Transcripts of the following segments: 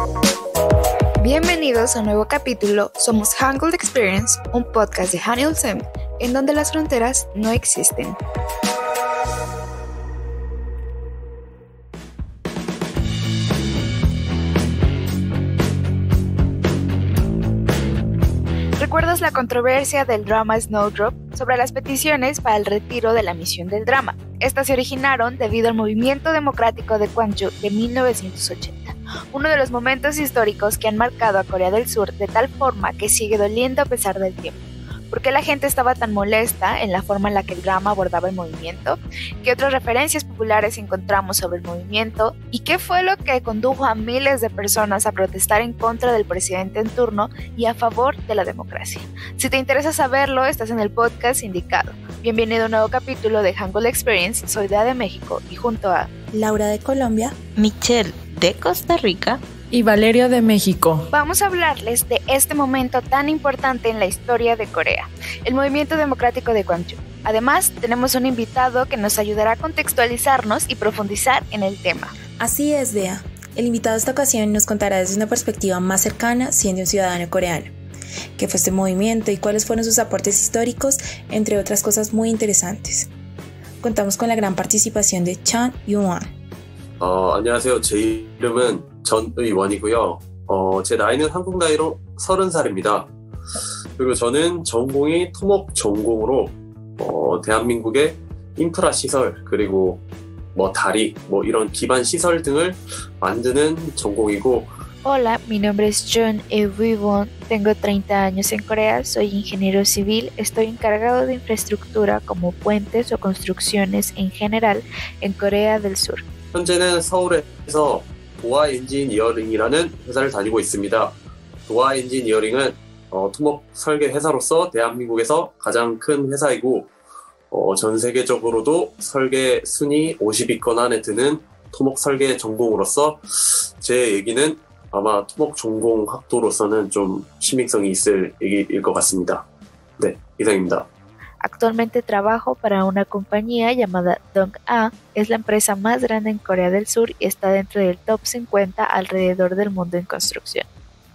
Bienvenidos a un nuevo capítulo. Somos Hangul Experience, un podcast de Hanyul Sem, en donde las fronteras no existen. ¿Recuerdas la controversia del drama Snowdrop sobre las peticiones para el retiro de la misión del drama? Estas se originaron debido al movimiento democrático de Gwangju de 1980, uno de los momentos históricos que han marcado a Corea del Sur de tal forma que sigue doliendo a pesar del tiempo. ¿Por qué la gente estaba tan molesta en la forma en la que el drama abordaba el movimiento? ¿Qué otras referencias populares encontramos sobre el movimiento? ¿Y qué fue lo que condujo a miles de personas a protestar en contra del presidente en turno y a favor de la democracia? Si te interesa saberlo, estás en el podcast indicado. Bienvenido a un nuevo capítulo de Hangul Experience. Soy Dea de México y junto a Laura de Colombia, Michelle de Costa Rica y Valeria de México. Vamos a hablarles de este momento tan importante en la historia de Corea, el movimiento democrático de Gwangju. Además, tenemos un invitado que nos ayudará a contextualizarnos y profundizar en el tema. Así es, Dea. El invitado de esta ocasión nos contará desde una perspectiva más cercana, siendo un ciudadano coreano, qué fue este movimiento y cuáles fueron sus aportes históricos, entre otras cosas muy interesantes. Contamos con la gran participación de Chun Yoo-won. 안녕하세요. 제 이름은 전의원이고요. 제 나이는 한국 나이로 30살입니다. 그리고 저는 전공이 토목 전공으로 대한민국의 인프라 시설 그리고 다리 이런 기반 시설 등을 만드는 전공이고. Hola, mi nombre es Chun Eui-won, tengo 30 años en Corea, soy ingeniero civil, estoy encargado de infraestructura como puentes o construcciones en general en Corea del Sur. 현재는 서울에서 도화 엔지니어링이라는 회사를 다니고 있습니다. 도화 엔지니어링은 토목 설계 회사로서 대한민국에서 가장 큰 회사이고 전 세계적으로도 설계 순위 50위권 안에 드는 토목 설계 전공으로서 제 얘기는 아마 토목 전공 학도로서는 좀 신빙성이 있을 얘기일 것 같습니다. 네, 이상입니다. Actualmente trabajo para una compañía llamada Dong-A, es la empresa más grande en Corea del Sur y está dentro del top 50 alrededor del mundo en construcción.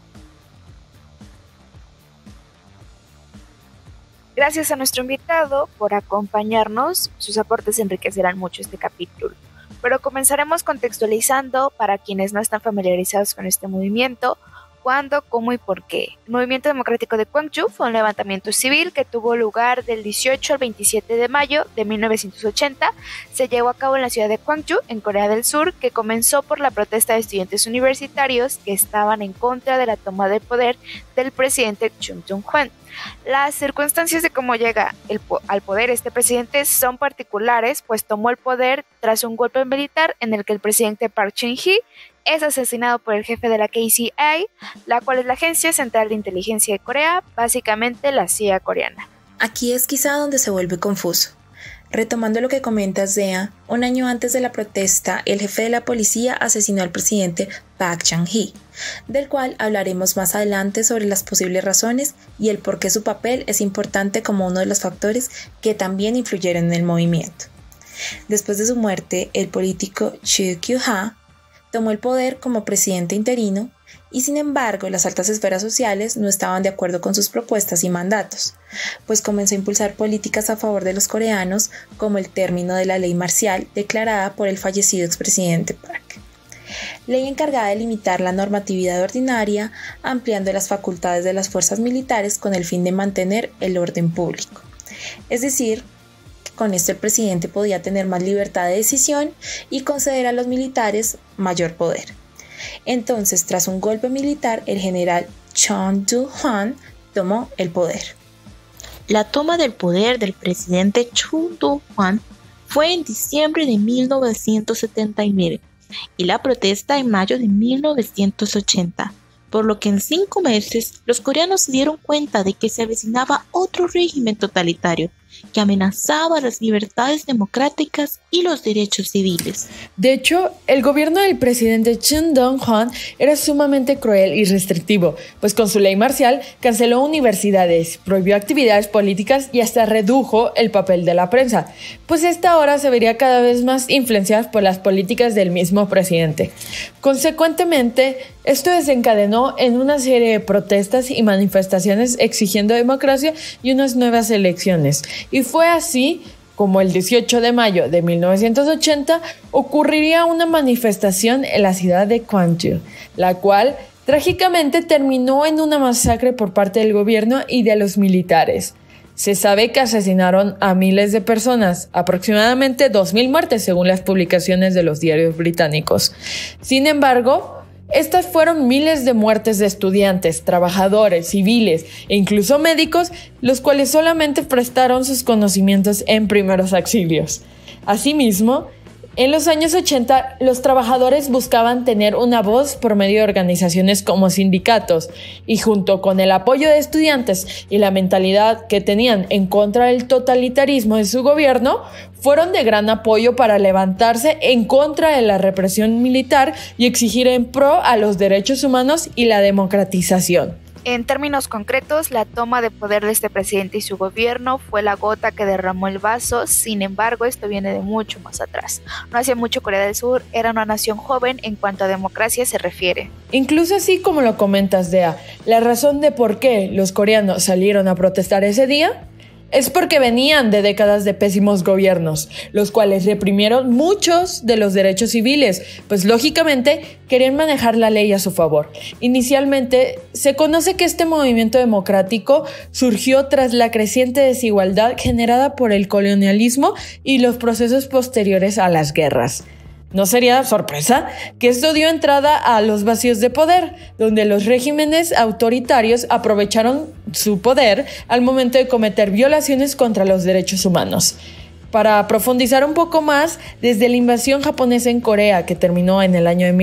Gracias a nuestro invitado por acompañarnos, sus aportes enriquecerán mucho este capítulo. Pero comenzaremos contextualizando para quienes no están familiarizados con este movimiento, cuándo, cómo y por qué. El Movimiento Democrático de Gwangju fue un levantamiento civil que tuvo lugar del 18 al 27 de mayo de 1980. Se llevó a cabo en la ciudad de Gwangju, en Corea del Sur, que comenzó por la protesta de estudiantes universitarios que estaban en contra de la toma de poder del presidente Chung Dong-hwan. Las circunstancias de cómo llega al poder este presidente son particulares, pues tomó el poder tras un golpe militar en el que el presidente Park Chung-hee es asesinado por el jefe de la KCA, la cual es la Agencia Central de Inteligencia de Corea, básicamente la CIA coreana. Aquí es quizá donde se vuelve confuso. Retomando lo que comentas, Dea, un año antes de la protesta, el jefe de la policía asesinó al presidente Park Chung-hee, del cual hablaremos más adelante sobre las posibles razones y el por qué su papel es importante como uno de los factores que también influyeron en el movimiento. Después de su muerte, el político Choo Kyu-ha tomó el poder como presidente interino y sin embargo las altas esferas sociales no estaban de acuerdo con sus propuestas y mandatos, pues comenzó a impulsar políticas a favor de los coreanos como el término de la ley marcial declarada por el fallecido expresidente Park. Ley encargada de limitar la normatividad ordinaria, ampliando las facultades de las fuerzas militares con el fin de mantener el orden público. Es decir, con esto el presidente podía tener más libertad de decisión y conceder a los militares mayor poder. Entonces, tras un golpe militar, el general Chung Do-hwan tomó el poder. La toma del poder del presidente Chung Do-hwan fue en diciembre de 1979 y la protesta en mayo de 1980, por lo que en 5 meses los coreanos se dieron cuenta de que se avecinaba otro régimen totalitario que amenazaba las libertades democráticas y los derechos civiles. De hecho, el gobierno del presidente Chun Dong-hwan era sumamente cruel y restrictivo, pues con su ley marcial canceló universidades, prohibió actividades políticas y hasta redujo el papel de la prensa, pues esta ahora se vería cada vez más influenciada por las políticas del mismo presidente. Consecuentemente, esto desencadenó en una serie de protestas y manifestaciones exigiendo democracia y unas nuevas elecciones. Y fue así como el 18 de mayo de 1980 ocurriría una manifestación en la ciudad de Gwangju, la cual trágicamente terminó en una masacre por parte del gobierno y de los militares. Se sabe que asesinaron a miles de personas, aproximadamente 2.000 muertes según las publicaciones de los diarios británicos. Sin embargo, estas fueron miles de muertes de estudiantes, trabajadores, civiles e incluso médicos, los cuales solamente prestaron sus conocimientos en primeros auxilios. Asimismo, en los años 80, los trabajadores buscaban tener una voz por medio de organizaciones como sindicatos, y junto con el apoyo de estudiantes y la mentalidad que tenían en contra del totalitarismo de su gobierno, fueron de gran apoyo para levantarse en contra de la represión militar y exigir en pro a los derechos humanos y la democratización. En términos concretos, la toma de poder de este presidente y su gobierno fue la gota que derramó el vaso. Sin embargo, esto viene de mucho más atrás. No hacía mucho Corea del Sur era una nación joven en cuanto a democracia se refiere. Incluso así como lo comentas, Dea, la razón de por qué los coreanos salieron a protestar ese día es porque venían de décadas de pésimos gobiernos, los cuales reprimieron muchos de los derechos civiles, pues lógicamente querían manejar la ley a su favor. Inicialmente, se conoce que este movimiento democrático surgió tras la creciente desigualdad generada por el colonialismo y los procesos posteriores a las guerras. No sería sorpresa que esto dio entrada a los vacíos de poder, donde los regímenes autoritarios aprovecharon su poder al momento de cometer violaciones contra los derechos humanos. Para profundizar un poco más, desde la invasión japonesa en Corea, que terminó en el año de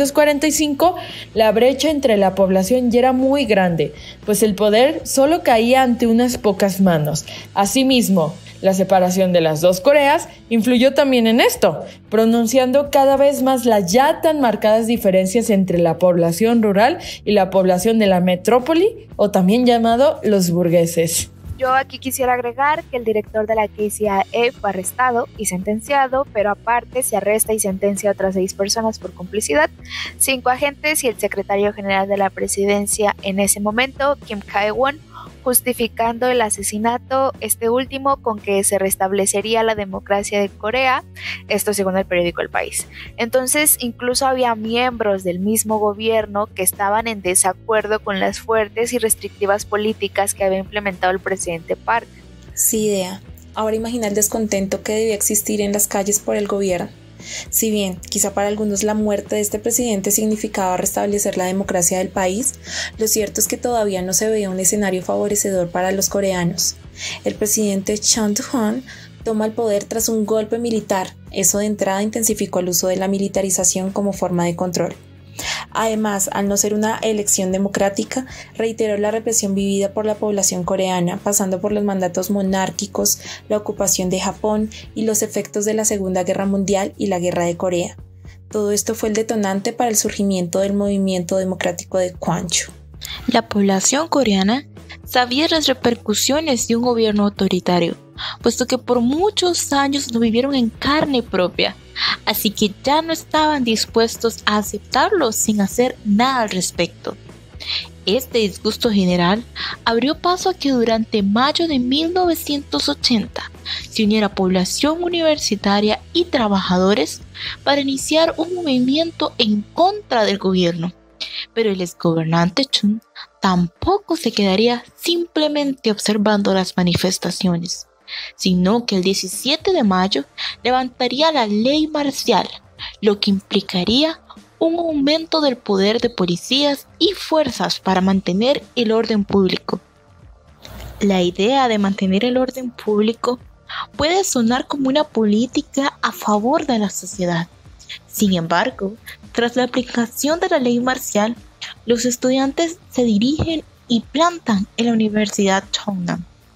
1945, la brecha entre la población ya era muy grande, pues el poder solo caía ante unas pocas manos. Asimismo, la separación de las dos Coreas influyó también en esto, pronunciando cada vez más las ya tan marcadas diferencias entre la población rural y la población de la metrópoli, o también llamado los burgueses. Yo aquí quisiera agregar que el director de la KCIA fue arrestado y sentenciado, pero aparte se arresta y sentencia a otras 6 personas por complicidad, 5 agentes y el secretario general de la presidencia en ese momento, Kim Kae-won, justificando el asesinato, este último, con que se restablecería la democracia de Corea, esto según el periódico El País. Entonces, incluso había miembros del mismo gobierno que estaban en desacuerdo con las fuertes y restrictivas políticas que había implementado el presidente Park. Sí, Dea. Ahora imagina el descontento que debía existir en las calles por el gobierno. Si bien, quizá para algunos la muerte de este presidente significaba restablecer la democracia del país, lo cierto es que todavía no se veía un escenario favorecedor para los coreanos. El presidente Chun Doo-hwan toma el poder tras un golpe militar. Eso de entrada intensificó el uso de la militarización como forma de control. Además, al no ser una elección democrática, reiteró la represión vivida por la población coreana, pasando por los mandatos monárquicos, la ocupación de Japón y los efectos de la Segunda Guerra Mundial y la Guerra de Corea. Todo esto fue el detonante para el surgimiento del movimiento democrático de Gwangju. La población coreana sabía las repercusiones de un gobierno autoritario, puesto que por muchos años lo vivieron en carne propia, así que ya no estaban dispuestos a aceptarlo sin hacer nada al respecto. Este disgusto general abrió paso a que durante mayo de 1980 se uniera población universitaria y trabajadores para iniciar un movimiento en contra del gobierno. Pero el exgobernante Chun tampoco se quedaría simplemente observando las manifestaciones, sino que el 17 de mayo levantaría la ley marcial, lo que implicaría un aumento del poder de policías y fuerzas para mantener el orden público. La idea de mantener el orden público puede sonar como una política a favor de la sociedad. Sin embargo, tras la aplicación de la ley marcial, los estudiantes se dirigen y plantan en la Universidad Cheongnan.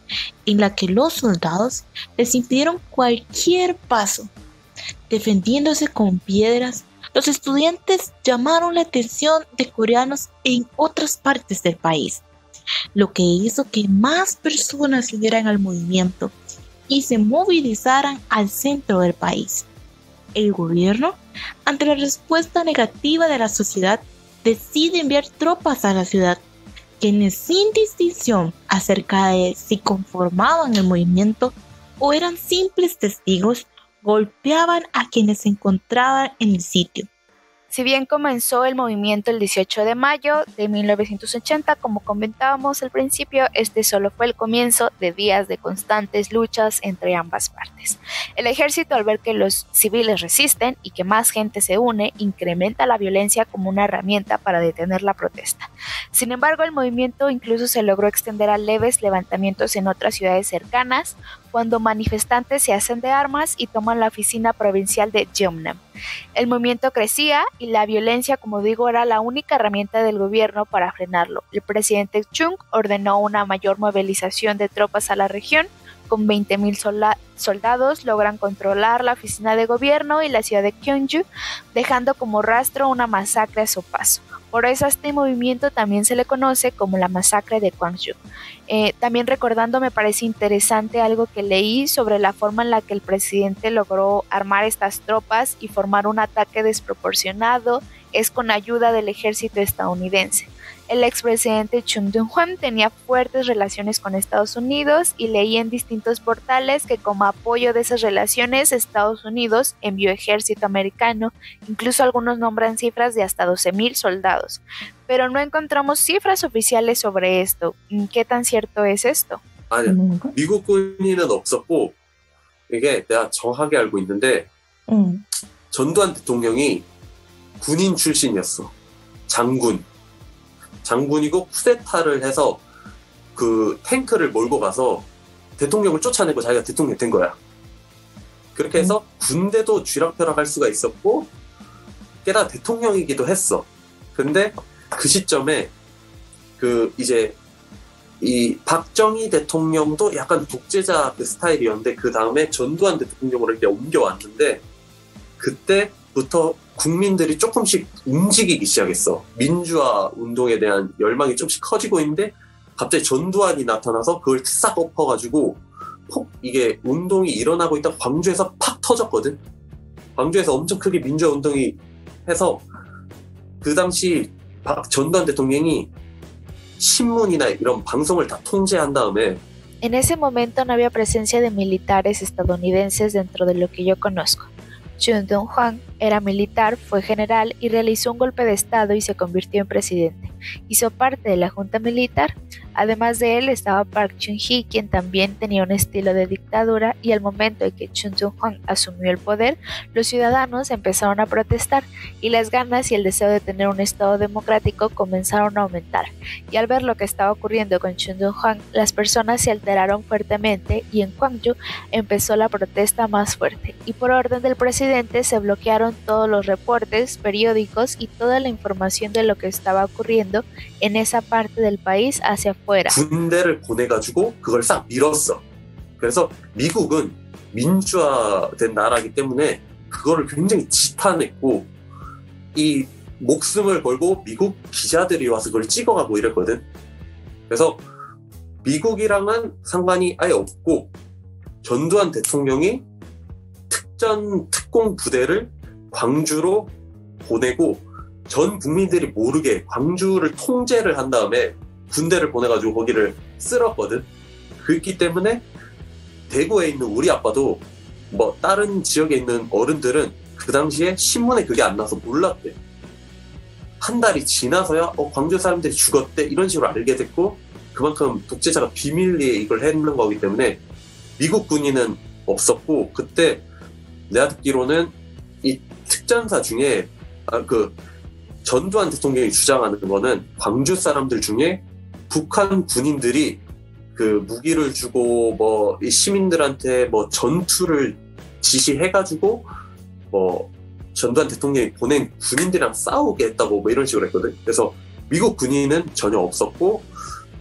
en la que los soldados les impidieron cualquier paso. Defendiéndose con piedras, los estudiantes llamaron la atención de coreanos en otras partes del país, lo que hizo que más personas se unieran al movimiento y se movilizaran al centro del país. El gobierno, ante la respuesta negativa de la sociedad, decide enviar tropas a la ciudad, quienes sin distinción acerca de si conformaban el movimiento o eran simples testigos, golpeaban a quienes se encontraban en el sitio. Si bien comenzó el movimiento el 18 de mayo de 1980, como comentábamos al principio, este solo fue el comienzo de días de constantes luchas entre ambas partes. El ejército, al ver que los civiles resisten y que más gente se une, incrementa la violencia como una herramienta para detener la protesta. Sin embargo, el movimiento incluso se logró extender a leves levantamientos en otras ciudades cercanas, cuando manifestantes se hacen de armas y toman la oficina provincial de Jeonnam. El movimiento crecía y la violencia, como digo, era la única herramienta del gobierno para frenarlo. El presidente Chung ordenó una mayor movilización de tropas a la región. Con 20,000 soldados logran controlar la oficina de gobierno y la ciudad de Gyeongju, dejando como rastro una masacre a su paso. Por eso a este movimiento también se le conoce como la masacre de Gwangju. También recordando, me parece interesante algo que leí sobre la forma en la que el presidente logró armar estas tropas y formar un ataque desproporcionado, es con ayuda del ejército estadounidense. El expresidente Chung Dong-hwan tenía fuertes relaciones con Estados Unidos y leí en distintos portales que como apoyo de esas relaciones Estados Unidos envió ejército americano, incluso algunos nombran cifras de hasta 12,000 soldados. Pero no encontramos cifras oficiales sobre esto. ¿Qué tan cierto es esto? 아니, 미국 군인은 없었고 이게 내가 정확하게 알고 있는데 전두환 대통령이 군인 출신이었어. 장군이고 쿠데타를 해서 그 탱크를 몰고 가서 대통령을 쫓아내고 자기가 대통령이 된 거야. 그렇게 해서 군대도 쥐락펴락할 수가 있었고 게다가 대통령이기도 했어. 근데 그 시점에 그 이제 이 박정희 대통령도 약간 독재자 그 스타일이었는데 그 다음에 전두환 대통령으로 이렇게 옮겨왔는데 그때부터 국민들이 조금씩 움직이기 시작했어. 민주화 운동에 대한 열망이 조금씩 커지고 있는데 갑자기 전두환이 나타나서 그걸 싹 엎어가지고 이게 운동이 일어나고 있다가 광주에서 팍 터졌거든. 광주에서 엄청 크게 민주화 운동이 해서 그 당시 전두환 대통령이 신문이나 이런 방송을 다 통제한 다음에 En ese momento no había presencia de militares estadounidenses dentro de lo que yo conozco. Chung Dong-hwan era militar, fue general y realizó un golpe de estado y se convirtió en presidente. Hizo parte de la junta militar. Además de él estaba Park Chung-hee, quien también tenía un estilo de dictadura, y al momento en que Chung Dong-hwan asumió el poder, los ciudadanos empezaron a protestar y las ganas y el deseo de tener un estado democrático comenzaron a aumentar. Y al ver lo que estaba ocurriendo con Chung Dong-hwan, las personas se alteraron fuertemente y en Gwangju empezó la protesta más fuerte. Y por orden del presidente se bloquearon todos los reportes, periódicos y toda la información de lo que estaba ocurriendo en esa parte del país hacia afuera. 군대를 보내가지고 그걸 싹 밀었어. 그래서 미국은 민주화된 나라이기 때문에 그거를 굉장히 지탄했고 이 목숨을 걸고 미국 기자들이 와서 그걸 찍어가고 이랬거든. 그래서 미국이랑은 상관이 아예 없고 전두환 대통령이 특공 부대를 광주로 보내고 전 국민들이 모르게 광주를 통제를 한 다음에 군대를 보내가지고 거기를 쓸었거든. 그렇기 때문에 대구에 있는 우리 아빠도 뭐 다른 지역에 있는 어른들은 그 당시에 신문에 그게 안 나서 몰랐대. 한 달이 지나서야 광주 사람들이 죽었대 이런 식으로 알게 됐고 그만큼 독재자가 비밀리에 이걸 했는 거기 때문에 미국 군인은 없었고 그때 내가 듣기로는 이 특전사 중에 전두환 대통령이 주장하는 거는 광주 사람들 중에 북한 군인들이 그 무기를 주고 뭐 이 시민들한테 뭐 전투를 지시해가지고 뭐 전두환 대통령이 보낸 군인들이랑 싸우게 했다고 뭐 이런 식으로 했거든. 그래서 미국 군인은 전혀 없었고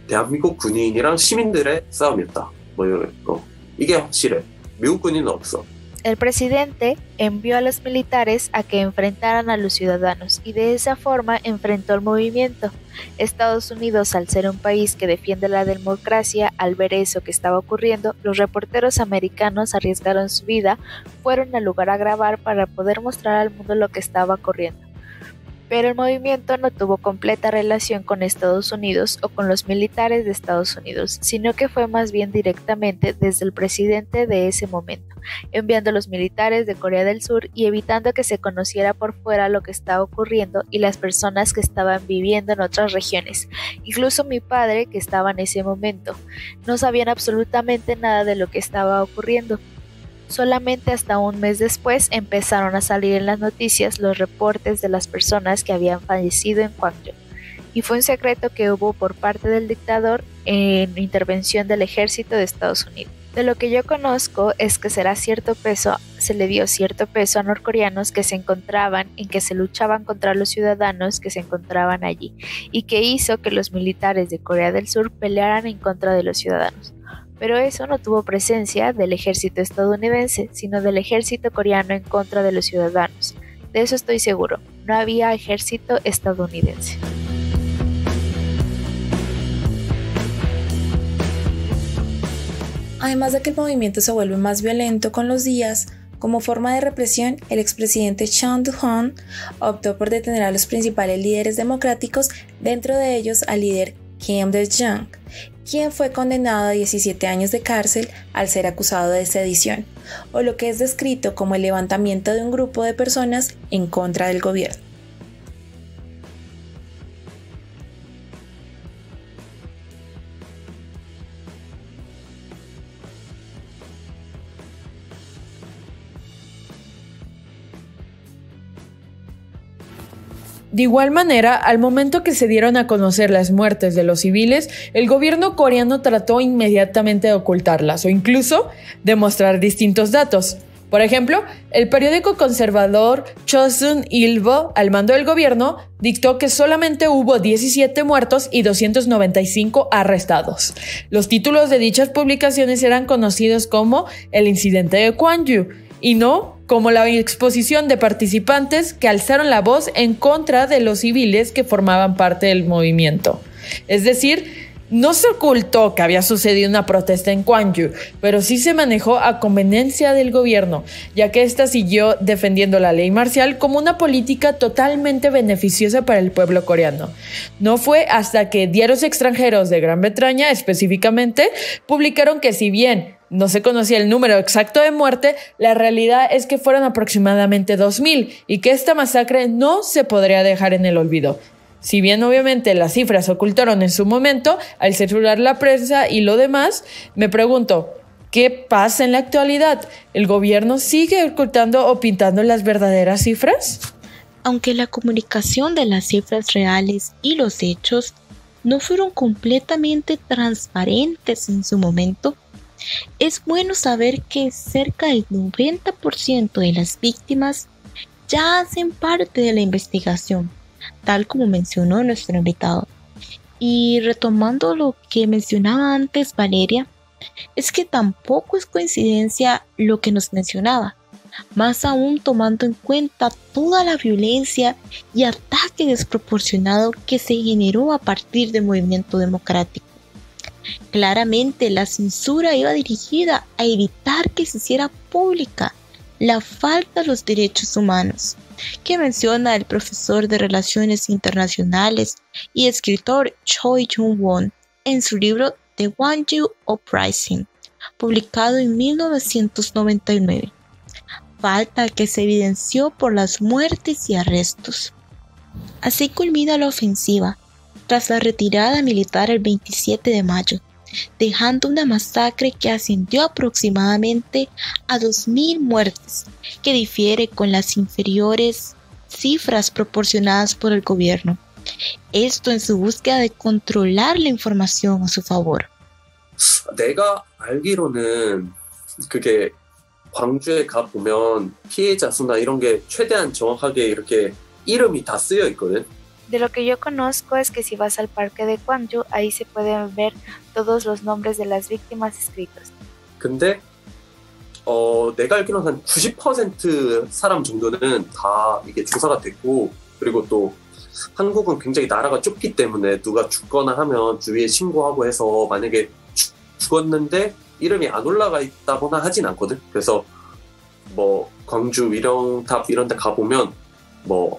대한민국 군인이랑 시민들의 싸움이었다. 뭐 이런 거. 이게 확실해. 미국 군인은 없어. El presidente envió a los militares a que enfrentaran a los ciudadanos y de esa forma enfrentó el movimiento. Estados Unidos, al ser un país que defiende la democracia, al ver eso que estaba ocurriendo, los reporteros americanos arriesgaron su vida, fueron al lugar a grabar para poder mostrar al mundo lo que estaba ocurriendo. Pero el movimiento no tuvo completa relación con Estados Unidos o con los militares de Estados Unidos, sino que fue más bien directamente desde el presidente de ese momento, enviando a los militares de Corea del Sur y evitando que se conociera por fuera lo que estaba ocurriendo y las personas que estaban viviendo en otras regiones. Incluso mi padre, que estaba en ese momento, no sabían absolutamente nada de lo que estaba ocurriendo. Solamente hasta un mes después empezaron a salir en las noticias los reportes de las personas que habían fallecido en Gwangju. Y fue un secreto que hubo por parte del dictador en intervención del ejército de Estados Unidos. De lo que yo conozco es que se le dio cierto peso a norcoreanos que se encontraban en que se luchaban contra los ciudadanos que se encontraban allí y que hizo que los militares de Corea del Sur pelearan en contra de los ciudadanos. Pero eso no tuvo presencia del ejército estadounidense, sino del ejército coreano en contra de los ciudadanos. De eso estoy seguro, no había ejército estadounidense. Además de que el movimiento se vuelve más violento con los días, como forma de represión, el expresidente Chun Doo-hwan optó por detener a los principales líderes democráticos, dentro de ellos al líder Kim Dae-jung, quien fue condenado a 17 años de cárcel al ser acusado de sedición, o lo que es descrito como el levantamiento de un grupo de personas en contra del gobierno. De igual manera, al momento que se dieron a conocer las muertes de los civiles, el gobierno coreano trató inmediatamente de ocultarlas o incluso de mostrar distintos datos. Por ejemplo, el periódico conservador Chosun Ilbo, al mando del gobierno, dictó que solamente hubo 17 muertos y 295 arrestados. Los títulos de dichas publicaciones eran conocidos como el incidente de Gwangju y no como la exposición de participantes que alzaron la voz en contra de los civiles que formaban parte del movimiento. Es decir, no se ocultó que había sucedido una protesta en Gwangju, pero sí se manejó a conveniencia del gobierno, ya que ésta siguió defendiendo la ley marcial como una política totalmente beneficiosa para el pueblo coreano. No fue hasta que diarios extranjeros de Gran Bretaña, específicamente, publicaron que si bien no se conocía el número exacto de muerte, la realidad es que fueron aproximadamente 2,000 y que esta masacre no se podría dejar en el olvido. Si bien obviamente las cifras se ocultaron en su momento al censurar la prensa y lo demás, me pregunto, ¿qué pasa en la actualidad? ¿El gobierno sigue ocultando o pintando las verdaderas cifras? Aunque la comunicación de las cifras reales y los hechos no fueron completamente transparentes en su momento, es bueno saber que cerca del 90% de las víctimas ya hacen parte de la investigación, tal como mencionó nuestro invitado. Y retomando lo que mencionaba antes Valeria, es que tampoco es coincidencia lo que nos mencionaba, más aún tomando en cuenta toda la violencia y ataque desproporcionado que se generó a partir del movimiento democrático. Claramente la censura iba dirigida a evitar que se hiciera pública la falta de los derechos humanos, que menciona el profesor de Relaciones Internacionales y escritor Choi Jung-won en su libro The Gwangju Uprising, publicado en 1999. Falta que se evidenció por las muertes y arrestos. Así culmina la ofensiva, tras la retirada militar el 27 de mayo, dejando una masacre que ascendió aproximadamente a 2,000 muertes, que difiere con las inferiores cifras proporcionadas por el gobierno. Esto en su búsqueda de controlar la información a su favor. 내가 알기로는 그게 광주에 가 보면 피해자 수나 이런 게 최대한 정확하게 이렇게 이름이 다 쓰여 있거든. De lo que yo conozco es que si vas al parque de Gwangju, ahí se pueden ver todos los nombres de las víctimas escritos. 근데 내가 알기로는 한 90% 사람 정도는 다 이게 조사가 됐고, 그리고 또 한국은 굉장히 나라가 좁기 때문에 누가 죽거나 하면 주위에 신고하고 해서 만약에 죽었는데 이름이 안 올라가 있다거나 하진 않거든. 그래서 뭐 광주 위령탑 이런 데 가보면 뭐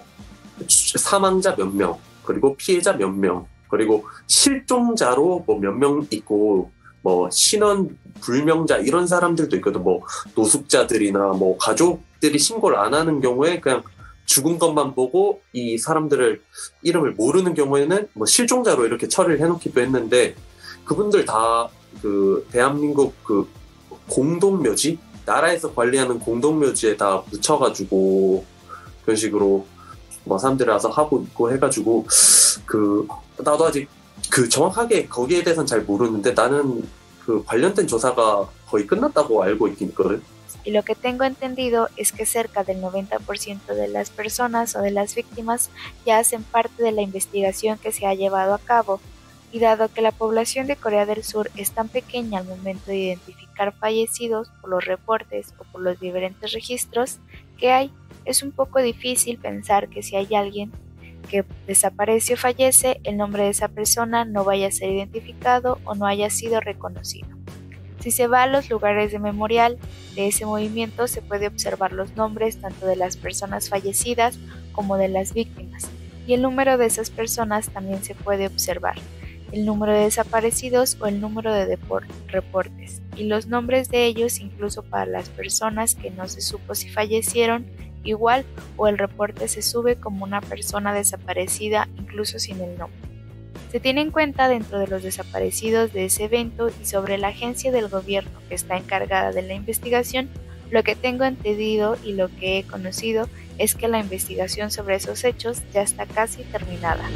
사망자 몇 명, 그리고 피해자 몇 명, 그리고 실종자로 뭐 몇 명 있고, 뭐 신원 불명자 이런 사람들도 있거든. 뭐 노숙자들이나 뭐 가족들이 신고를 안 하는 경우에 그냥 죽은 것만 보고 이 사람들을 이름을 모르는 경우에는 뭐 실종자로 이렇게 처리를 해놓기도 했는데, 그분들 다 그 대한민국 그 공동묘지, 나라에서 관리하는 공동묘지에 다 묻혀가지고 그런 식으로 뭐 사람들이 와서 하고 있고 해가지고, 그 나도 아직 그 정확하게 거기에 대해서는 잘 모르는데 나는 그 관련된 조사가 거의 끝났다고 알고 있긴 있거든. Y lo que tengo entendido es que cerca del 90% de las personas o de las víctimas ya hacen parte de la investigación que se ha llevado a cabo. Y dado que la población de Corea del Sur es tan pequeña al momento de identificar fallecidos por los reportes o por los diferentes registros que hay, es un poco difícil pensar que si hay alguien que desaparece o fallece, el nombre de esa persona no vaya a ser identificado o no haya sido reconocido. Si se va a los lugares de memorial de ese movimiento, se puede observar los nombres tanto de las personas fallecidas como de las víctimas, y el número de esas personas también se puede observar, el número de desaparecidos o el número de reportes, y los nombres de ellos incluso para las personas que no se supo si fallecieron igual, o el reporte se sube como una persona desaparecida incluso sin el nombre. Se tiene en cuenta dentro de los desaparecidos de ese evento, y sobre la agencia del gobierno que está encargada de la investigación, lo que tengo entendido y lo que he conocido es que la investigación sobre esos hechos ya está casi terminada.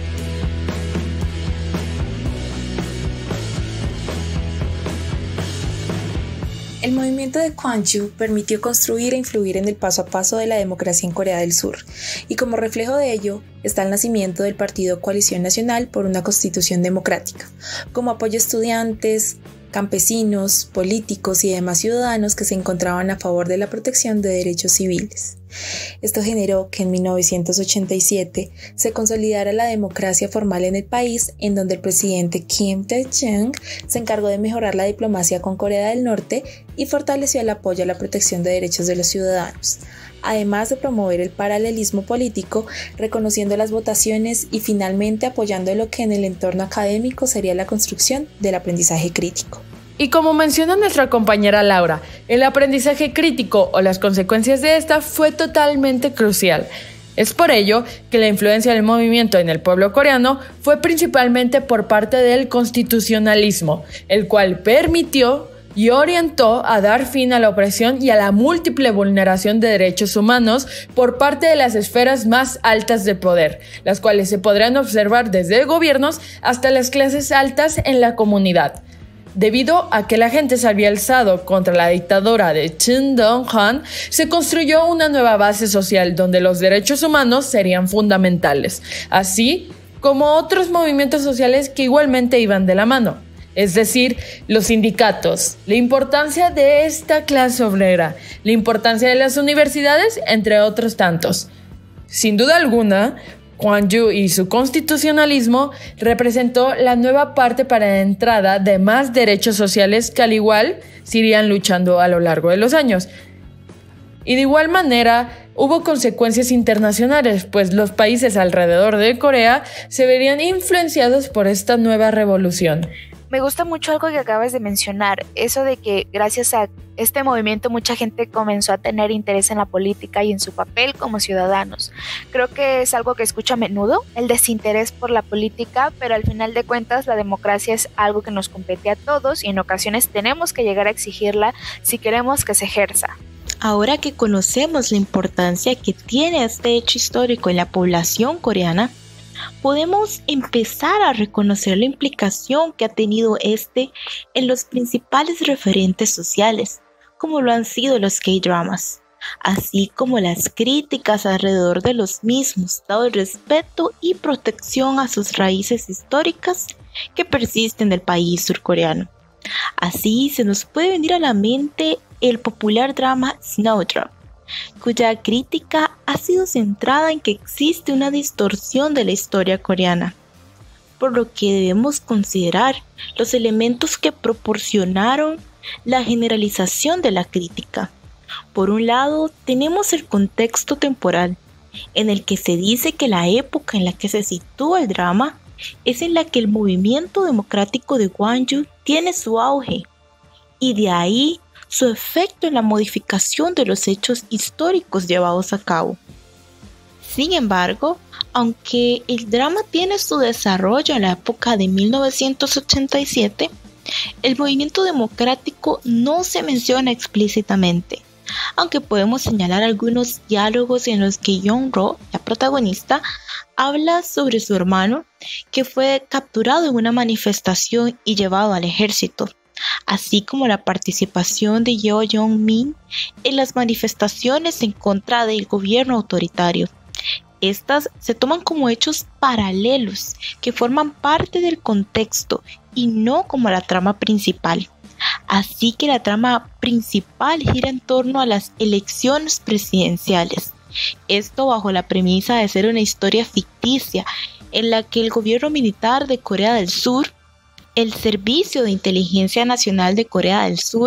El movimiento de Gwangju permitió construir e influir en el paso a paso de la democracia en Corea del Sur, y como reflejo de ello está el nacimiento del partido Coalición Nacional por una Constitución Democrática, como apoyo a estudiantes, campesinos, políticos y demás ciudadanos que se encontraban a favor de la protección de derechos civiles. Esto generó que en 1987 se consolidara la democracia formal en el país, en donde el presidente Kim Dae-jung se encargó de mejorar la diplomacia con Corea del Norte y fortaleció el apoyo a la protección de derechos de los ciudadanos, además de promover el paralelismo político, reconociendo las votaciones y finalmente apoyando lo que en el entorno académico sería la construcción del aprendizaje crítico. Y como menciona nuestra compañera Laura, el aprendizaje crítico o las consecuencias de esta fue totalmente crucial. Es por ello que la influencia del movimiento en el pueblo coreano fue principalmente por parte del constitucionalismo, el cual permitió y orientó a dar fin a la opresión y a la múltiple vulneración de derechos humanos por parte de las esferas más altas de poder, las cuales se podrán observar desde gobiernos hasta las clases altas en la comunidad. Debido a que la gente se había alzado contra la dictadura de Chun Dong-hwan, se construyó una nueva base social donde los derechos humanos serían fundamentales, así como otros movimientos sociales que igualmente iban de la mano. Es decir, los sindicatos, la importancia de esta clase obrera, la importancia de las universidades, entre otros tantos. Sin duda alguna, Gwangju y su constitucionalismo representó la nueva parte para la entrada de más derechos sociales que al igual se irían luchando a lo largo de los años. Y de igual manera, hubo consecuencias internacionales, pues los países alrededor de Corea se verían influenciados por esta nueva revolución. Me gusta mucho algo que acabas de mencionar, eso de que gracias a este movimiento mucha gente comenzó a tener interés en la política y en su papel como ciudadanos. Creo que es algo que escucho a menudo, el desinterés por la política, pero al final de cuentas la democracia es algo que nos compete a todos y en ocasiones tenemos que llegar a exigirla si queremos que se ejerza. Ahora que conocemos la importancia que tiene este hecho histórico en la población coreana, podemos empezar a reconocer la implicación que ha tenido en los principales referentes sociales, como lo han sido los K-dramas. así como las críticas alrededor de los mismos, dado el respeto y protección a sus raíces históricas que persisten del país surcoreano. Así se nos puede venir a la mente el popular drama Snowdrop, cuya crítica ha sido centrada en que existe una distorsión de la historia coreana, por lo que debemos considerar los elementos que proporcionaron la generalización de la crítica. Por un lado, tenemos el contexto temporal, en el que se dice que la época en la que se sitúa el drama es en la que el movimiento democrático de Gwangju tiene su auge, y de ahí su efecto en la modificación de los hechos históricos llevados a cabo. Sin embargo, aunque el drama tiene su desarrollo en la época de 1987, el movimiento democrático no se menciona explícitamente, aunque podemos señalar algunos diálogos en los que Young-ro, la protagonista, habla sobre su hermano que fue capturado en una manifestación y llevado al ejército, así como la participación de Yeo Jong-min en las manifestaciones en contra del gobierno autoritario. Estas se toman como hechos paralelos que forman parte del contexto y no como la trama principal. Así que la trama principal gira en torno a las elecciones presidenciales. Esto bajo la premisa de ser una historia ficticia en la que el gobierno militar de Corea del Sur, el Servicio de Inteligencia Nacional de Corea del Sur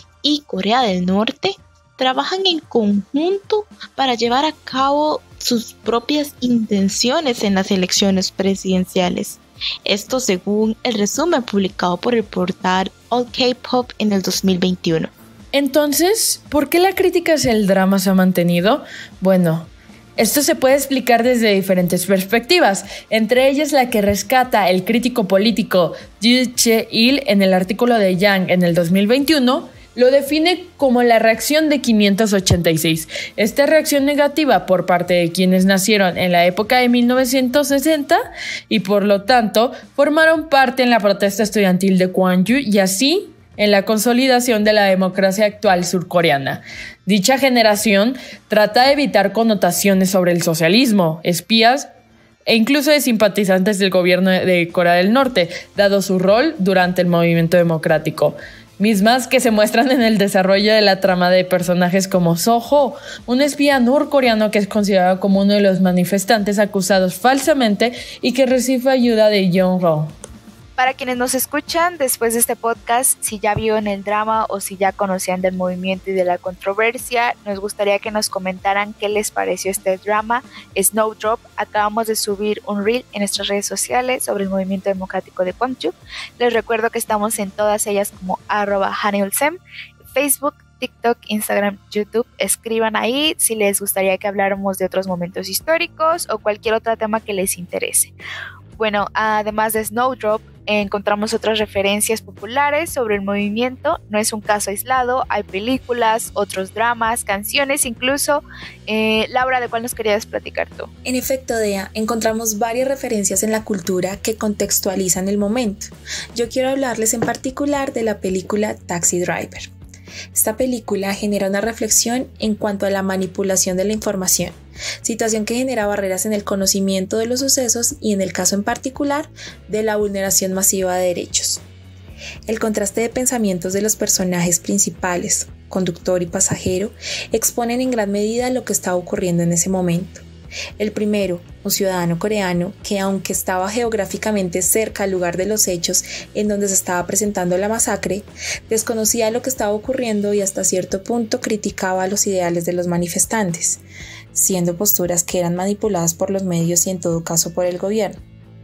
y Corea del Norte trabajan en conjunto para llevar a cabo sus propias intenciones en las elecciones presidenciales. Esto según el resumen publicado por el portal All K-Pop en el 2021. Entonces, ¿por qué la crítica hacia el drama se ha mantenido? Bueno, esto se puede explicar desde diferentes perspectivas, entre ellas la que rescata el crítico político Yoo Che-il en el artículo de Yang en el 2021, lo define como la reacción de 586. Esta reacción negativa por parte de quienes nacieron en la época de 1960 y por lo tanto formaron parte en la protesta estudiantil de Gwangju y así en la consolidación de la democracia actual surcoreana. Dicha generación trata de evitar connotaciones sobre el socialismo, espías e incluso de simpatizantes del gobierno de Corea del Norte, dado su rol durante el movimiento democrático. Mismas que se muestran en el desarrollo de la trama de personajes como Soho, un espía norcoreano que es considerado como uno de los manifestantes acusados falsamente y que recibe ayuda de Young-ro. Para quienes nos escuchan después de este podcast, si ya vieron el drama o si ya conocían del movimiento y de la controversia, nos gustaría que nos comentaran qué les pareció este drama Snowdrop. Acabamos de subir un reel en nuestras redes sociales sobre el movimiento democrático de Gwangju. Les recuerdo que estamos en todas ellas como @HaneulSem, Facebook, TikTok, Instagram, YouTube. Escriban ahí si les gustaría que habláramos de otros momentos históricos o cualquier otro tema que les interese. Bueno, además de Snowdrop, encontramos otras referencias populares sobre el movimiento. No es un caso aislado, hay películas, otros dramas, canciones incluso. Laura, ¿de cuál nos querías platicar tú? En efecto, Dea, encontramos varias referencias en la cultura que contextualizan el momento. Yo quiero hablarles en particular de la película Taxi Driver. Esta película genera una reflexión en cuanto a la manipulación de la información, situación que genera barreras en el conocimiento de los sucesos y en el caso en particular de la vulneración masiva de derechos. El contraste de pensamientos de los personajes principales, conductor y pasajero, exponen en gran medida lo que estaba ocurriendo en ese momento. El primero, un ciudadano coreano que, aunque estaba geográficamente cerca al lugar de los hechos en donde se estaba presentando la masacre, desconocía lo que estaba ocurriendo y hasta cierto punto criticaba los ideales de los manifestantes, siendo posturas que eran manipuladas por los medios y en todo caso por el gobierno.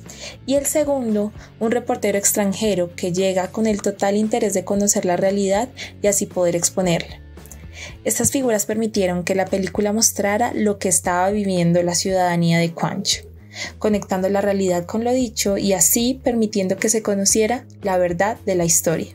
Y el segundo, un reportero extranjero que llega con el total interés de conocer la realidad y así poder exponerla. Estas figuras permitieron que la película mostrara lo que estaba viviendo la ciudadanía de Gwangju, conectando la realidad con lo dicho y así permitiendo que se conociera la verdad de la historia.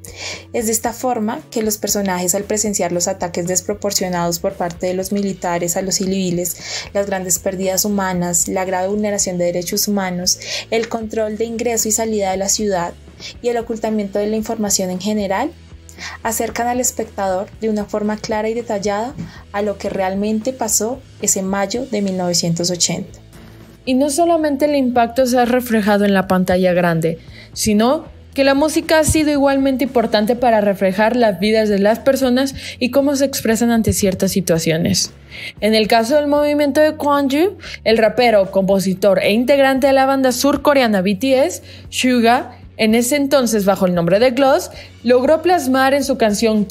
Es de esta forma que los personajes, al presenciar los ataques desproporcionados por parte de los militares a los civiles, las grandes pérdidas humanas, la grave vulneración de derechos humanos, el control de ingreso y salida de la ciudad y el ocultamiento de la información en general, acercan al espectador de una forma clara y detallada a lo que realmente pasó ese mayo de 1980. Y no solamente el impacto se ha reflejado en la pantalla grande, sino que la música ha sido igualmente importante para reflejar las vidas de las personas y cómo se expresan ante ciertas situaciones. En el caso del movimiento de Gwangju, el rapero, compositor e integrante de la banda surcoreana BTS, Suga, en ese entonces bajo el nombre de Gloss, logró plasmar en su canción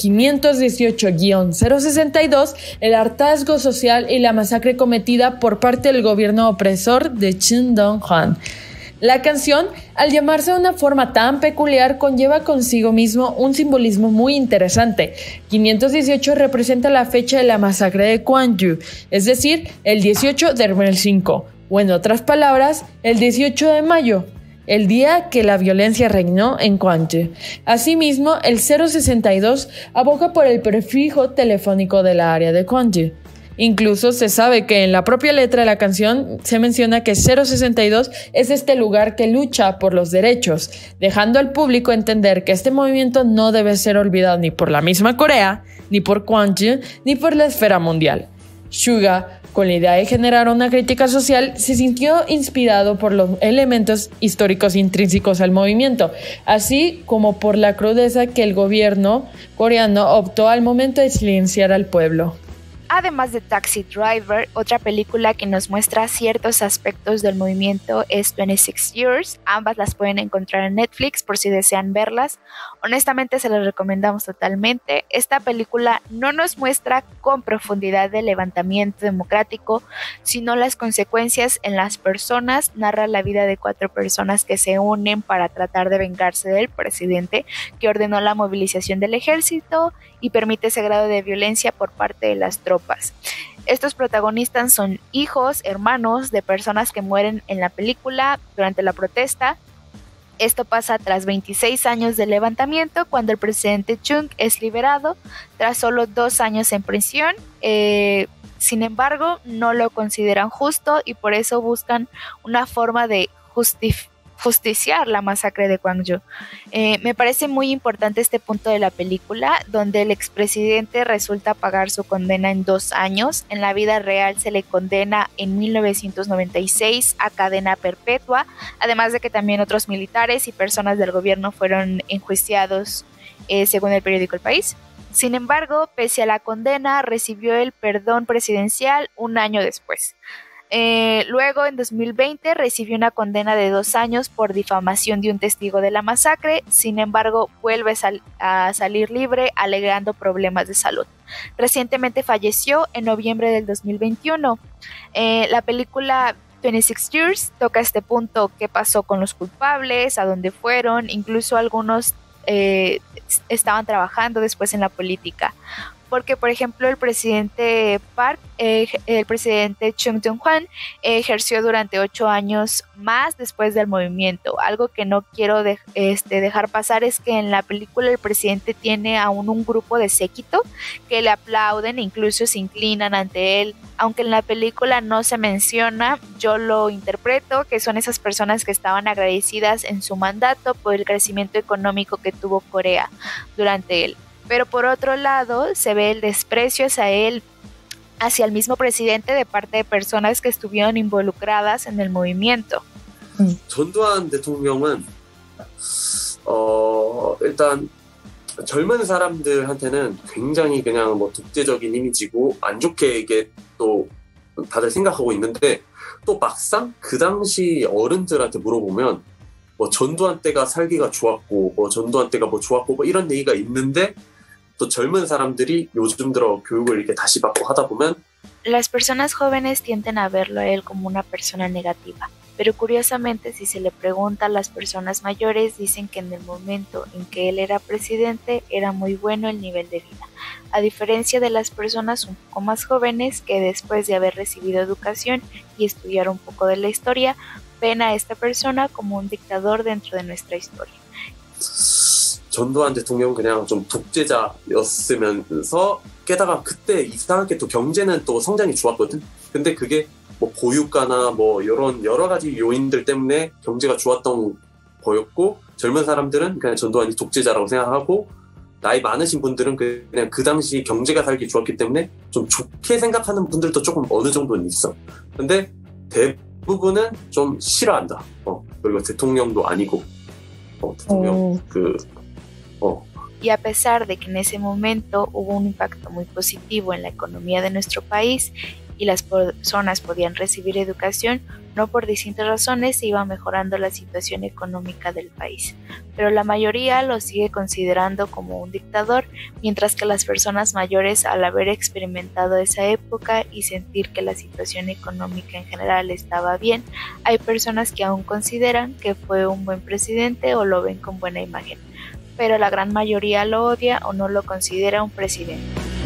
518-062 el hartazgo social y la masacre cometida por parte del gobierno opresor de Chun Dong-hwan. La canción, al llamarse de una forma tan peculiar, conlleva consigo mismo un simbolismo muy interesante. 518 representa la fecha de la masacre de Gwangju, es decir, el 18 del mes 5, o en otras palabras, el 18 de mayo. El día que la violencia reinó en Gwangju. Asimismo, el 062 aboga por el prefijo telefónico de la área de Gwangju. Incluso se sabe que en la propia letra de la canción se menciona que 062 es este lugar que lucha por los derechos, dejando al público entender que este movimiento no debe ser olvidado ni por la misma Corea, ni por Gwangju, ni por la esfera mundial. Suga, con la idea de generar una crítica social, se sintió inspirado por los elementos históricos intrínsecos al movimiento, así como por la crudeza que el gobierno coreano optó al momento de silenciar al pueblo. Además de Taxi Driver, otra película que nos muestra ciertos aspectos del movimiento es 26 Years. Ambas las pueden encontrar en Netflix por si desean verlas. Honestamente se las recomendamos totalmente. Esta película no nos muestra con profundidad el levantamiento democrático, sino las consecuencias en las personas. Narra la vida de 4 personas que se unen para tratar de vengarse del presidente que ordenó la movilización del ejército y permite ese grado de violencia por parte de las tropas. Estos protagonistas son hijos, hermanos de personas que mueren en la película durante la protesta. Esto pasa tras 26 años de levantamiento, cuando el presidente Chung es liberado tras solo 2 años en prisión. Sin embargo, no lo consideran justo y por eso buscan una forma de justiciar la masacre de Gwangju. Me parece muy importante este punto de la película, donde el expresidente resulta pagar su condena en 2 años. En la vida real se le condena en 1996 a cadena perpetua, además de que también otros militares y personas del gobierno fueron enjuiciados, según el periódico El País. Sin embargo, pese a la condena, recibió el perdón presidencial 1 año después. Luego, en 2020, recibió una condena de 2 años por difamación de un testigo de la masacre. Sin embargo, vuelve a salir libre alegando problemas de salud. Recientemente falleció en noviembre del 2021. La película 26 Years toca este punto: qué pasó con los culpables, a dónde fueron, incluso algunos estaban trabajando después en la política. Porque, por ejemplo, el presidente Park, el presidente Chung Dong-hwan, ejerció durante 8 años más después del movimiento. Algo que no quiero dejar pasar es que en la película el presidente tiene aún un grupo de séquito que le aplauden e incluso se inclinan ante él. Aunque en la película no se menciona, yo lo interpreto que son esas personas que estaban agradecidas en su mandato por el crecimiento económico que tuvo Corea durante él. Pero por otro lado, se ve el desprecio hacia el mismo presidente de parte de personas que estuvieron involucradas en el movimiento. 전두환 대통령은 일단 젊은 사람들한테는 굉장히 그냥 뭐 독재적인 이미지고 안 좋게 이게 또 다들 생각하고 있는데, 또 막상 그 당시 어른들한테 물어보면 뭐 전두환 때가 살기가 좋았고 뭐 전두환 때가 뭐 좋았고 뭐 이런 얘기가 있는데, 또 젊은 사람들이 요즘 들어 교육을 이렇게 다시 받고 하다 보면 Las personas jóvenes tienden a verlo a él como una persona negativa, pero curiosamente si se le pregunta a las personas mayores dicen que en el momento en que él era presidente era muy bueno el nivel de vida, a diferencia de las personas un poco más jóvenes que después de haber recibido educación y estudiar un poco de la historia ven a esta persona como un dictador dentro de nuestra historia. 전두환 대통령은 그냥 좀 독재자였으면서, 게다가 그때 이상하게 또 경제는 또 성장이 좋았거든. 근데 그게 뭐 고유가나 뭐 이런 여러 가지 요인들 때문에 경제가 좋았던 거였고, 젊은 사람들은 그냥 전두환이 독재자라고 생각하고 나이 많으신 분들은 그냥 그 당시 경제가 살기 좋았기 때문에 좀 좋게 생각하는 분들도 조금 어느 정도는 있어. 근데 대부분은 좀 싫어한다. 그리고 대통령도 아니고 대통령 Y a pesar de que en ese momento hubo un impacto muy positivo en la economía de nuestro país y las personas podían recibir educación, no por distintas razones se iba mejorando la situación económica del país. Pero la mayoría lo sigue considerando como un dictador, mientras que las personas mayores, al haber experimentado esa época y sentir que la situación económica en general estaba bien, hay personas que aún consideran que fue un buen presidente o lo ven con buena imagen. Pero la gran mayoría lo odia o no lo considera un presidente.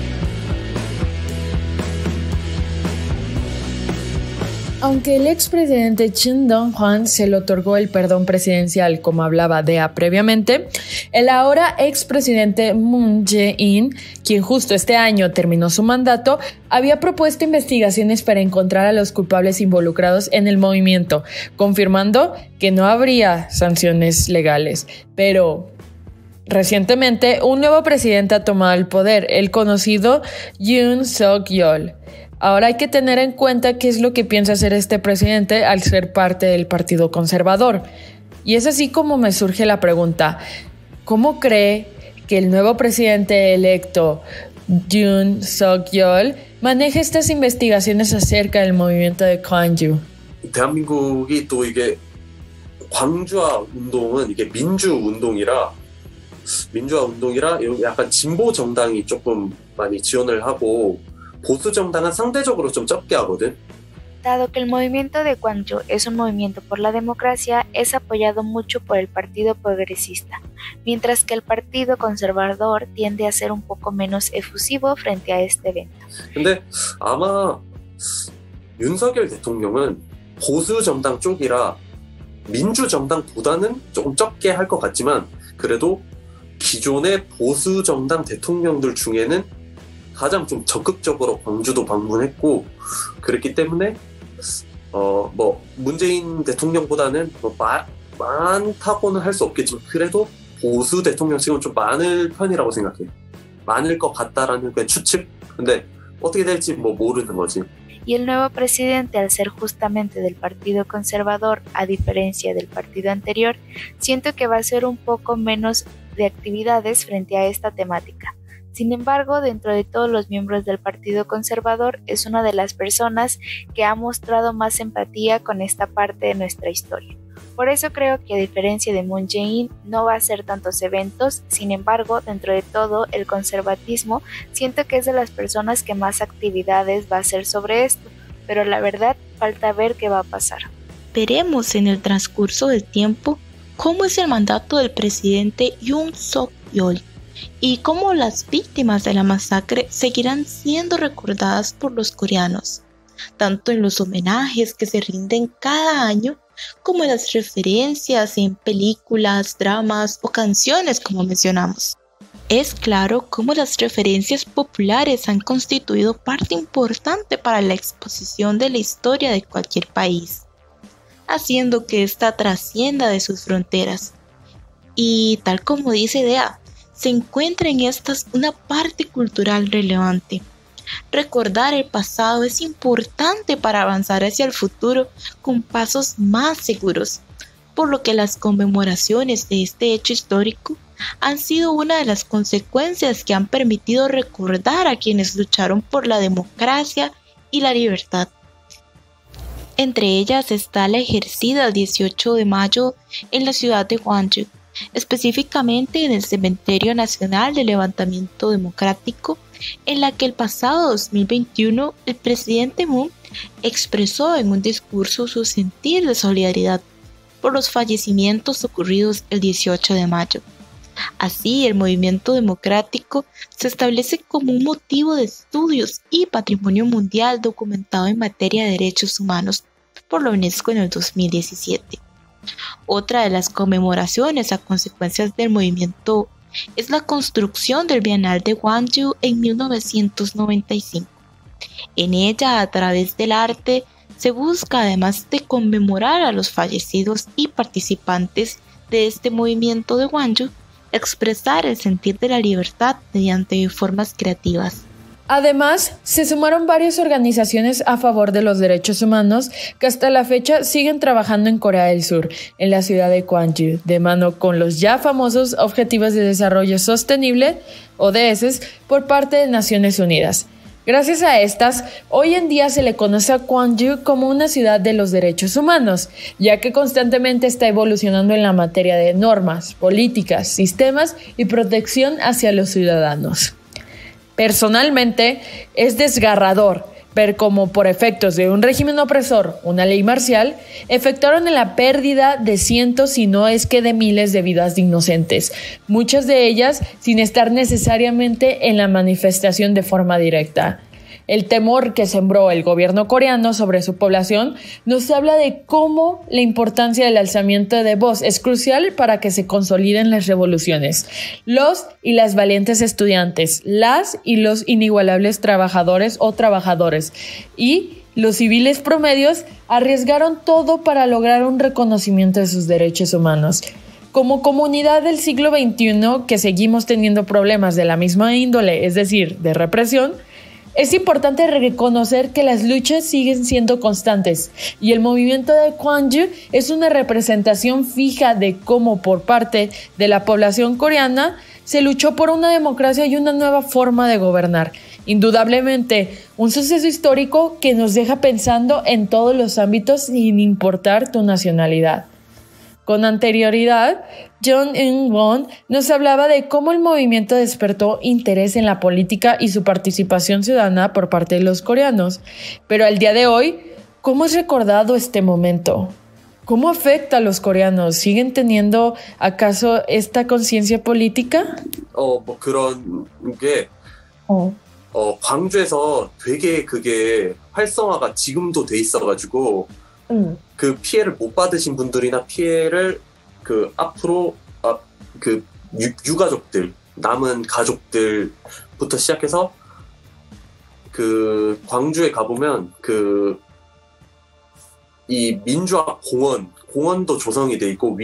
Aunque el expresidente Chun Dong-hwan se le otorgó el perdón presidencial, como hablaba Dea previamente, el ahora expresidente Moon Jae-in, quien justo este año terminó su mandato, había propuesto investigaciones para encontrar a los culpables involucrados en el movimiento, confirmando que no habría sanciones legales. Pero recientemente, un nuevo presidente ha tomado el poder, el conocido Yoon Suk-yeol. Ahora hay que tener en cuenta qué es lo que piensa hacer este presidente al ser parte del Partido Conservador. Y es así como me surge la pregunta, ¿cómo cree que el nuevo presidente electo, Yoon Suk-yeol, maneja estas investigaciones acerca del movimiento de Gwangju? 대한민국이 또 이게 광주화 운동은 이게 민주화 운동이라 약간 진보 정당이 조금 많이 지원을 하고 보수 정당은 상대적으로 좀 적게 하거든. Dado que el movimiento de Gwangju es un movimiento por la democracia, es apoyado mucho por el Partido Progresista, mientras que el Partido Conservador tiende a ser un poco menos efusivo frente a este evento. 근데 아마 윤석열 대통령은 보수 정당 쪽이라 민주 정당보다는 조금 적게 할 것 같지만 그래도 기존의 보수 정당 대통령들 중에는 가장 좀 적극적으로 광주도 방문했고 그랬기 때문에 문재인 대통령보다는 많다고는 할 수 없겠지만 그래도 보수 대통령 지금 좀 많을 편이라고 생각해. 많을 것 같다라는 그냥 추측. 근데 어떻게 될지 모르는 거지. Y el nuevo presidente, al ser justamente del Partido Conservador, a diferencia del partido anterior, siento que va a ser un poco menos de actividades frente a esta temática. Sin embargo, dentro de todos los miembros del Partido Conservador, es una de las personas que ha mostrado más empatía con esta parte de nuestra historia. Por eso creo que a diferencia de Moon Jae-in, no va a hacer tantos eventos. Sin embargo, dentro de todo el conservatismo, siento que es de las personas que más actividades va a hacer sobre esto, pero la verdad falta ver qué va a pasar. Veremos en el transcurso del tiempo cómo es el mandato del presidente Yoon Suk-yeol y cómo las víctimas de la masacre seguirán siendo recordadas por los coreanos, tanto en los homenajes que se rinden cada año como en las referencias en películas, dramas o canciones como mencionamos. Es claro cómo las referencias populares han constituido parte importante para la exposición de la historia de cualquier país, haciendo que ésta trascienda de sus fronteras. Y tal como dice Dea, se encuentra en estas una parte cultural relevante. Recordar el pasado es importante para avanzar hacia el futuro con pasos más seguros, por lo que las conmemoraciones de este hecho histórico han sido una de las consecuencias que han permitido recordar a quienes lucharon por la democracia y la libertad. Entre ellas está la ejercida el 18 de mayo en la ciudad de Gwangju, específicamente en el Cementerio Nacional de Levantamiento Democrático, en la que el pasado 2021 el presidente Moon expresó en un discurso su sentir de solidaridad por los fallecimientos ocurridos el 18 de mayo. Así, el movimiento democrático se establece como un motivo de estudios y patrimonio mundial documentado en materia de derechos humanos por la UNESCO en el 2017. Otra de las conmemoraciones a consecuencias del movimiento es la construcción del Bienal de Gwangju en 1995. En ella, a través del arte, se busca, además de conmemorar a los fallecidos y participantes de este movimiento de Gwangju, expresar el sentir de la libertad mediante formas creativas. Además, se sumaron varias organizaciones a favor de los derechos humanos que hasta la fecha siguen trabajando en Corea del Sur, en la ciudad de Gwangju, de mano con los ya famosos Objetivos de Desarrollo Sostenible, ODS, por parte de Naciones Unidas. Gracias a estas, hoy en día se le conoce a Gwangju como una ciudad de los derechos humanos, ya que constantemente está evolucionando en la materia de normas, políticas, sistemas y protección hacia los ciudadanos. Personalmente, es desgarrador ver cómo por efectos de un régimen opresor, una ley marcial, efectuaron la pérdida de cientos, si no es que de miles de vidas de inocentes, muchas de ellas sin estar necesariamente en la manifestación de forma directa. El temor que sembró el gobierno coreano sobre su población nos habla de cómo la importancia del alzamiento de voz es crucial para que se consoliden las revoluciones. Los y las valientes estudiantes, las y los inigualables trabajadores o trabajadores y los civiles promedios arriesgaron todo para lograr un reconocimiento de sus derechos humanos. Como comunidad del siglo XXI que seguimos teniendo problemas de la misma índole, es decir, de represión, es importante reconocer que las luchas siguen siendo constantes y el movimiento de Gwangju es una representación fija de cómo por parte de la población coreana se luchó por una democracia y una nueva forma de gobernar. Indudablemente, un suceso histórico que nos deja pensando en todos los ámbitos sin importar tu nacionalidad. Con anterioridad, Jung In-won nos hablaba de cómo el movimiento despertó interés en la política y su participación ciudadana por parte de los coreanos. Pero al día de hoy, ¿cómo es recordado este momento? ¿Cómo afecta a los coreanos? ¿Siguen teniendo acaso esta conciencia política? 뭐 그런 게 광주에서 되게 그게 활성화가 지금도 돼 있어가지고 그 피해를 못 받으신 분들이나 피해를 그 앞으로 그 유가족들 남은 가족들부터 시작해서 그 광주에 가보면 그 이 민주화 공원도 조성이 돼 있고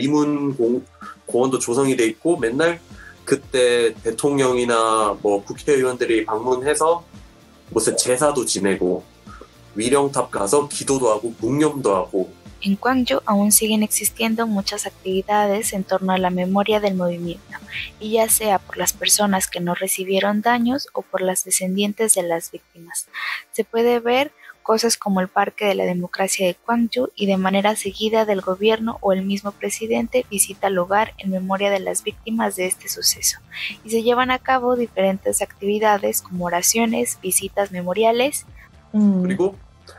공원도 조성이 돼 있고 맨날 그때 대통령이나 뭐 국회의원들이 방문해서 무슨 제사도 지내고 위령탑 가서 기도도 하고 묵념도 하고. En Gwangju aún siguen existiendo muchas actividades en torno a la memoria del movimiento, y ya sea por las personas que no recibieron daños o por las descendientes de las víctimas. Se puede ver cosas como el Parque de la Democracia de Gwangju y de manera seguida del gobierno o el mismo presidente visita el lugar en memoria de las víctimas de este suceso, y se llevan a cabo diferentes actividades como oraciones, visitas memoriales. 그리고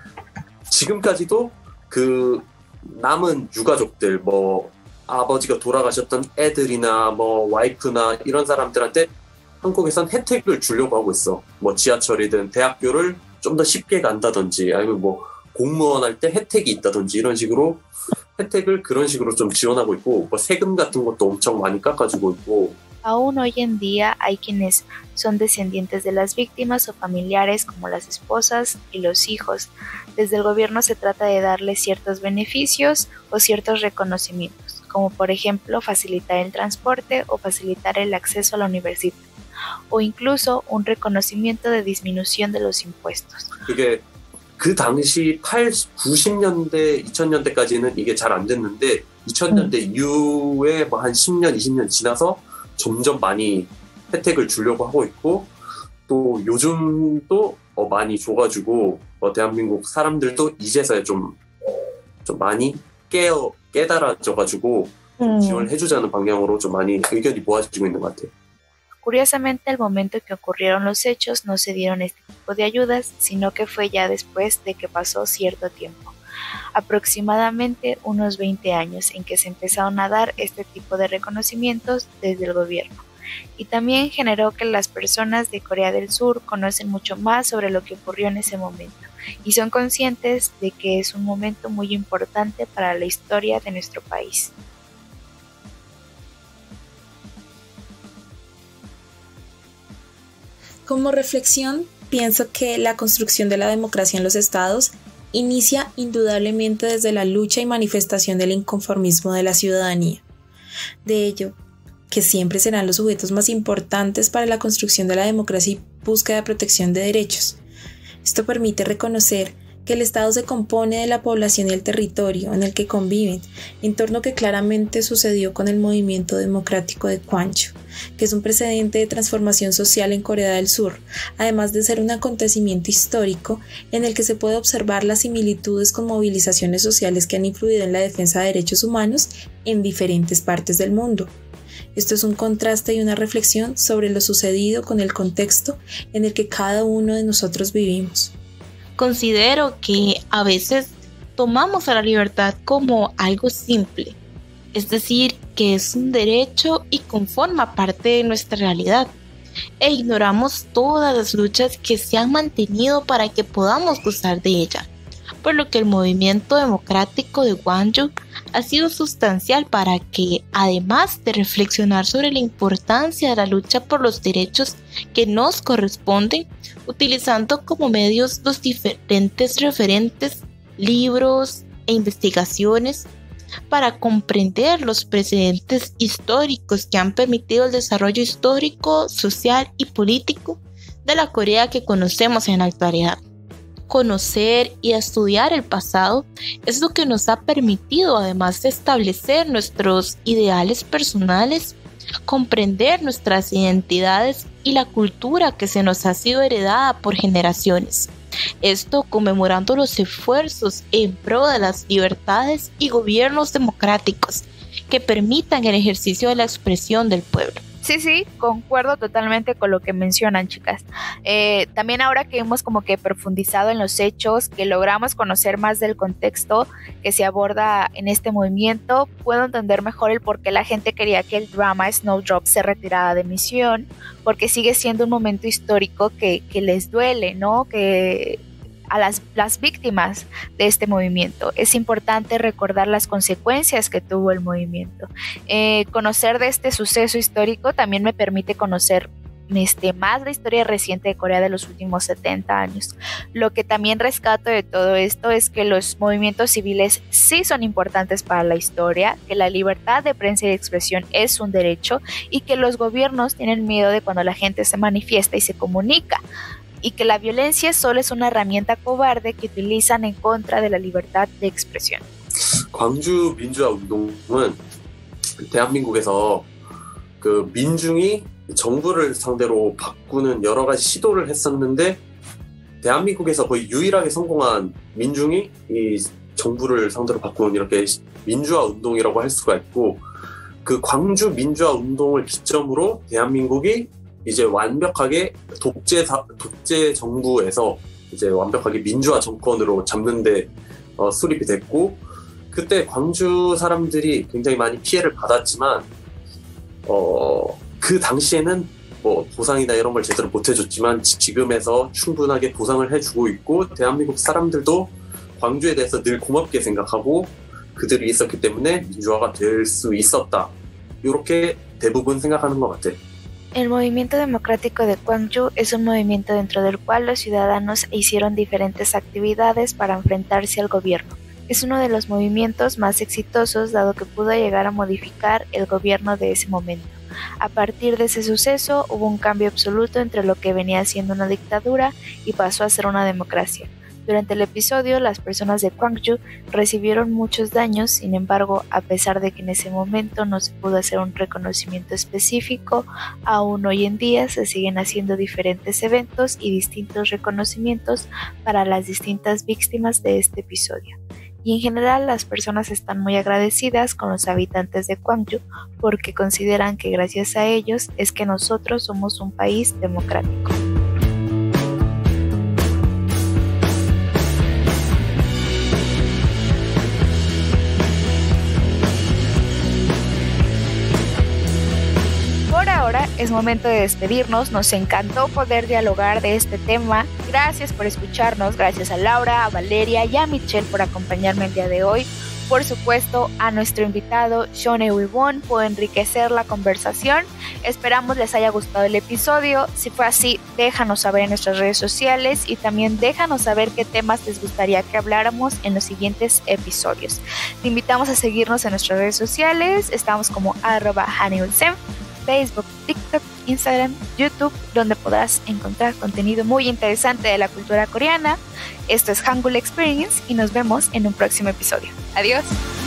지금까지도 그 남은 유가족들 뭐 아버지가 돌아가셨던 애들이나 뭐 와이프나 이런 사람들한테 한국에선 혜택을 주려고 하고 있어. 뭐 지하철이든 대학교를 좀 더 쉽게 간다든지 아니면 뭐 공무원 할 때 혜택이 있다든지 이런 식으로 혜택을 그런 식으로 좀 지원하고 있고 뭐 세금 같은 것도 엄청 많이 깎아주고 있고. Aún hoy en día hay quienes son descendientes de las víctimas o familiares como las esposas y los hijos. Desde el gobierno se trata de darles ciertos beneficios o ciertos reconocimientos, como por ejemplo facilitar el transporte o facilitar el acceso a la universidad, o incluso un reconocimiento de disminución de los impuestos. 그게 그 당시 90년대, 2000년대까지는 이게 잘 안 됐는데 2000년대 이후에 뭐 한 10년, 20년 지나서 점점 많이 혜택을 주려고 하고 있고 또 요즘도 많이 줘가지고 대한민국 사람들도 이제서야 좀 많이 깨달아져가지고 지원을 해주자는 방향으로 좀 많이 의견이 모아지고 있는 것 같아요. Curiosamente, al momento que ocurrieron los hechos no se dieron este tipo de ayudas, sino que fue ya después de que pasó cierto tiempo, aproximadamente unos 20 años, en que se empezaron a dar este tipo de reconocimientos desde el gobierno. Y también generó que las personas de Corea del Sur conocen mucho más sobre lo que ocurrió en ese momento y son conscientes de que es un momento muy importante para la historia de nuestro país. Como reflexión, pienso que la construcción de la democracia en los estados inicia indudablemente desde la lucha y manifestación del inconformismo de la ciudadanía. De ello, que siempre serán los sujetos más importantes para la construcción de la democracia y búsqueda de protección de derechos. Esto permite reconocer que el Estado se compone de la población y el territorio en el que conviven, entorno que claramente sucedió con el movimiento democrático de Gwangju, que es un precedente de transformación social en Corea del Sur, además de ser un acontecimiento histórico en el que se puede observar las similitudes con movilizaciones sociales que han influido en la defensa de derechos humanos en diferentes partes del mundo. Esto es un contraste y una reflexión sobre lo sucedido con el contexto en el que cada uno de nosotros vivimos. Considero que a veces tomamos a la libertad como algo simple, es decir, que es un derecho y conforma parte de nuestra realidad, e ignoramos todas las luchas que se han mantenido para que podamos gozar de ella, por lo que el movimiento democrático de Gwangju ha sido sustancial para que, además de reflexionar sobre la importancia de la lucha por los derechos que nos corresponden, utilizando como medios los diferentes referentes, libros e investigaciones para comprender los precedentes históricos que han permitido el desarrollo histórico, social y político de la Corea que conocemos en la actualidad. Conocer y estudiar el pasado es lo que nos ha permitido, además de establecer nuestros ideales personales, comprender nuestras identidades y la cultura que se nos ha sido heredada por generaciones. Esto conmemorando los esfuerzos en pro de las libertades y gobiernos democráticos que permitan el ejercicio de la expresión del pueblo. Sí, concuerdo totalmente con lo que mencionan, chicas. También ahora que hemos como que profundizado en los hechos, que logramos conocer más del contexto que se aborda en este movimiento, puedo entender mejor el por qué la gente quería que el drama Snowdrop se retirara de emisión, porque sigue siendo un momento histórico que les duele, ¿no? Que a las víctimas de este movimiento. Es importante recordar las consecuencias que tuvo el movimiento. Conocer de este suceso histórico también me permite conocer más la historia reciente de Corea de los últimos 70 años. Lo que también rescato de todo esto es que los movimientos civiles sí son importantes para la historia, que la libertad de prensa y de expresión es un derecho y que los gobiernos tienen miedo de cuando la gente se manifiesta y se comunica, y que la violencia solo es una herramienta cobarde que utilizan en contra de la libertad de expresión. 광주 민주화 운동은 대한민국에서 그 민중이 정부를 상대로 바꾸는 여러 가지 시도를 했었는데 대한민국에서 거의 유일하게 성공한 민중이 이 정부를 상대로 바꾸는 이렇게 민주화 운동이라고 할 수가 있고, 그 광주 민주화 운동을 기점으로 대한민국이 이제 완벽하게 독재 정부에서 이제 완벽하게 민주화 정권으로 잡는데 수립이 됐고, 그때 광주 사람들이 굉장히 많이 피해를 받았지만 그 당시에는 뭐 보상이나 이런 걸 제대로 못 해줬지만 지금에서 충분하게 보상을 해주고 있고, 대한민국 사람들도 광주에 대해서 늘 고맙게 생각하고 그들이 있었기 때문에 민주화가 될 수 있었다, 이렇게 대부분 생각하는 것 같아요. El movimiento democrático de Gwangju es un movimiento dentro del cual los ciudadanos hicieron diferentes actividades para enfrentarse al gobierno. Es uno de los movimientos más exitosos dado que pudo llegar a modificar el gobierno de ese momento. A partir de ese suceso hubo un cambio absoluto entre lo que venía siendo una dictadura y pasó a ser una democracia. Durante el episodio, las personas de Gwangju recibieron muchos daños, sin embargo, a pesar de que en ese momento no se pudo hacer un reconocimiento específico, aún hoy en día se siguen haciendo diferentes eventos y distintos reconocimientos para las distintas víctimas de este episodio. Y en general las personas están muy agradecidas con los habitantes de Gwangju porque consideran que gracias a ellos es que nosotros somos un país democrático. Ahora es momento de despedirnos. Nos encantó poder dialogar de este tema. Gracias por escucharnos, gracias a Laura, a Valeria y a Michelle por acompañarme el día de hoy. Por supuesto, a nuestro invitado Sean Eui-won por enriquecer la conversación. Esperamos les haya gustado el episodio. Si fue así, déjanos saber en nuestras redes sociales y también déjanos saber qué temas les gustaría que habláramos en los siguientes episodios. Te invitamos a seguirnos en nuestras redes sociales. Estamos como @HanEulSem. Facebook, TikTok, Instagram, YouTube, donde podrás encontrar contenido muy interesante de la cultura coreana. Esto es Hangul Experience y nos vemos en un próximo episodio. Adiós.